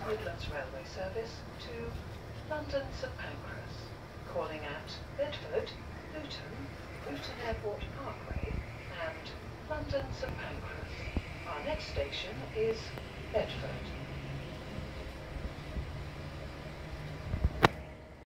Midlands Railway service to London St Pancras, calling at Bedford, Luton, Luton Airport Parkway and London St Pancras. Our next station is Bedford.